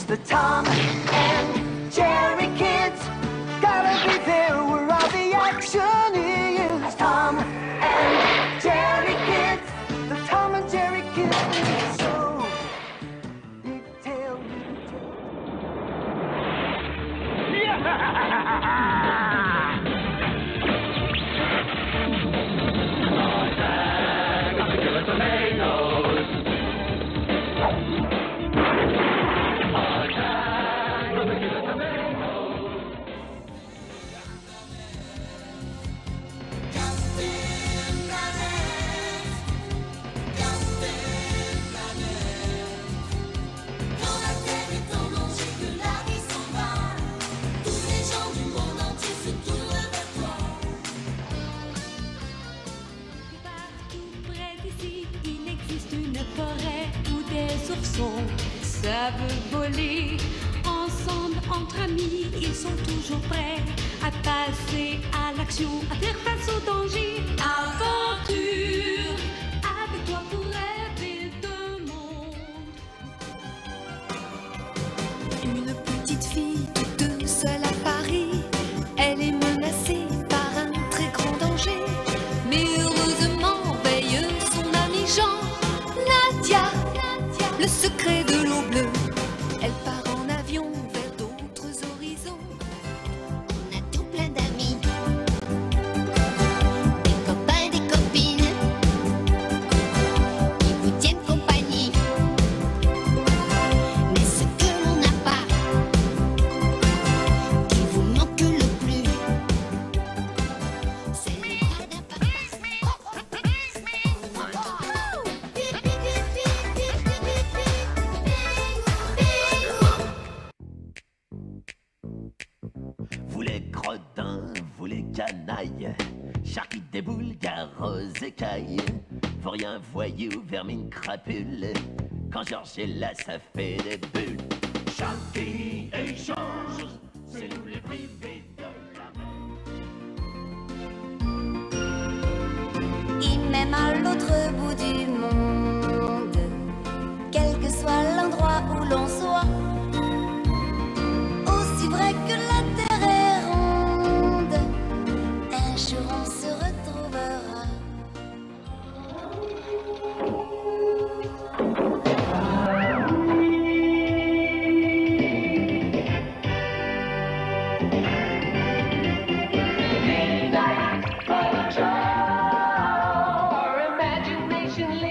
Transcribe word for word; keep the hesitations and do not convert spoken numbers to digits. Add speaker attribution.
Speaker 1: the Tom and Jerry kids. Gotta be there where all the action is. Tom and Jerry kids. The Tom and Jerry kids. So big tail, big
Speaker 2: savent voler. Ensemble, entre amis, ils sont toujours prêts à passer à l'action, à faire face au danger. Aventure, avec toi pour rêver de monde.
Speaker 3: Une petite fille toute seule à Paris, elle est menacée par un très grand danger. Mais heureusement veille son ami Jean. Nadia, le secret de l'eau bleue. Elle part en avion vers d'autres horizons.
Speaker 4: On a tout plein d'amis, des copains, des copines qui vous tiennent compagnie. Mais ce que l'on n'a pas, qui vous manque le plus, c'est le bras d'un papa.
Speaker 5: Vous les gredins, vous les canailles, charquites des boules, garros écailles, vous rien voyous, vermine crapule, quand Georges est là, ça fait des bulles. Charlie échange, c'est nous les privés de la mer.
Speaker 4: Et même à l'autre bout du monde, quel que soit l'endroit où l'on soit, aussi vrai que la terre est ronde, un jour on se retrouvera.
Speaker 1: Our imagination